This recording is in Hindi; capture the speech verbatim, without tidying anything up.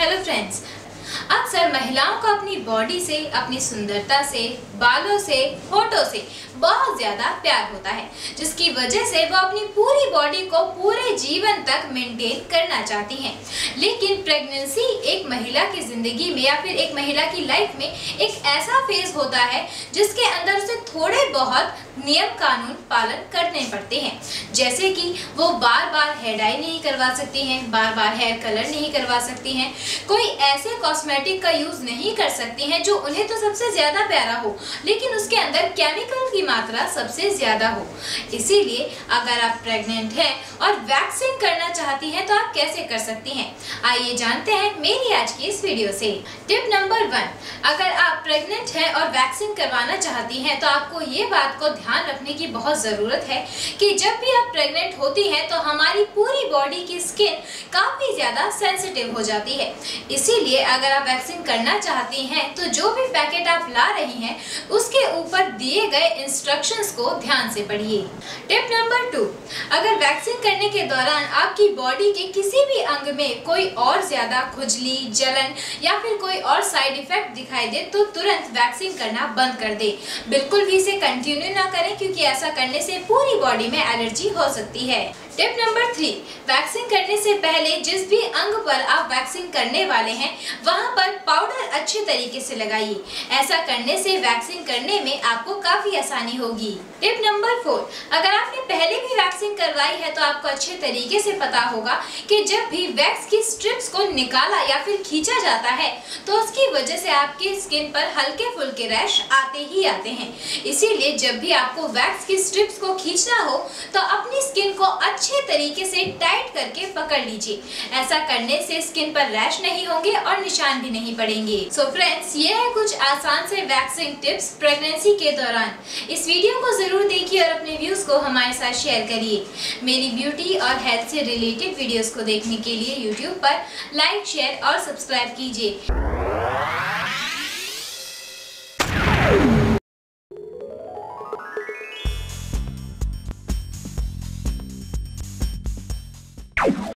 हेलो फ्रेंड्स, अक्सर महिलाओं को अपनी बॉडी से, अपनी सुंदरता से, बालों से, होठों से बहुत ज्यादा प्यार होता है, जिसकी वजह से वो अपनी पूरी बॉडी को पूरे जीवन तक मेंटेन करना चाहती हैं। लेकिन प्रेगनेंसी एक महिला की जिंदगी में या फिर एक महिला की लाइफ में एक ऐसा फेज होता है जिसके अंदर उसे थोड़े बहुत नियम कानून पालन करने पड़ते हैं, जैसे कि वो बार बार हेयर डाई नहीं करवा सकती हैं, बार बार हेयर कलर नहीं करवा सकती हैं, कोई ऐसे कॉस्मेटिक का यूज नहीं कर सकती हैं जो उन्हें तो सबसे ज्यादा प्यारा हो लेकिन उसके अंदर केमिकल की मात्रा सबसे ज्यादा हो। इसीलिए अगर आप प्रेग्नेंट हैं और वैक्सिंग करना चाहती हैं तो आप कैसे कर सकती हैं, आइए जानते हैं मेरी आज की इस वीडियो से। टिप नंबर वन, अगर आप प्रेग्नेंट हैं और वैक्सिंग करवाना चाहती हैं तो आपको ये बात को ध्यान रखने की बहुत जरूरत है कि जब भी आप प्रेग्नेंट होती हैं तो हमारी पूरी बॉडी की स्किन काफी ज्यादा सेंसिटिव हो जाती है। इसीलिए अगर आप वैक्सिंग करना चाहती हैं तो जो भी पैकेट आप ला रही हैं उसके ऊपर दिए गए इंस्ट्रक्शंस को ध्यान से पढ़िए। टिप नंबर टू, अगर वैक्सिंग करने के दौरान आपकी बॉडी के किसी भी अंग में कोई और ज्यादा खुजली, जलन या फिर कोई और साइड इफेक्ट दिखाई दे तो तुरंत वैक्सिंग करना बंद कर दे। बिल्कुल भी इसे कंटिन्यू ना करें क्योंकि ऐसा करने से पूरी बॉडी में एलर्जी हो सकती है। टिप नंबर थ्री, वैक्सिंग करने से पहले जिस भी अंग पर आप वैक्सिंग करने वाले हैं वहां पर पाउडर अच्छे तरीके से लगाइए। ऐसा करने से वैक्सिंग करने में आपको काफी आसानी होगी। टिप नंबर फोर, अगर आपने पहले भी वैक्सिंग करवाई है तो आपको अच्छे तरीके से पता होगा कि जब भी वैक्स की स्ट्रिप्स को निकाला या फिर खींचा जाता है तो उसकी वजह से आपकी स्किन पर हल्के फुल्के रैश आते ही आते हैं। इसीलिए जब भी आपको वैक्स की स्ट्रिप्स को खींचना हो तो अपनी स्किन को अच्छे तरीके से टाइट करके पकड़ लीजिए। ऐसा करने से स्किन पर रैश नहीं होंगे और निशान भी नहीं पड़ेंगे। सो फ्रेंड्स, ये है कुछ आसान से वैक्सिंग टिप्स प्रेगनेंसी के दौरान। इस वीडियो को जरूर देखिए और अपने व्यूज को हमारे साथ शेयर करिए। मेरी ब्यूटी और हेल्थ से रिलेटेड वीडियोस को देखने के लिए यूट्यूब पर लाइक, शेयर और सब्सक्राइब कीजिए।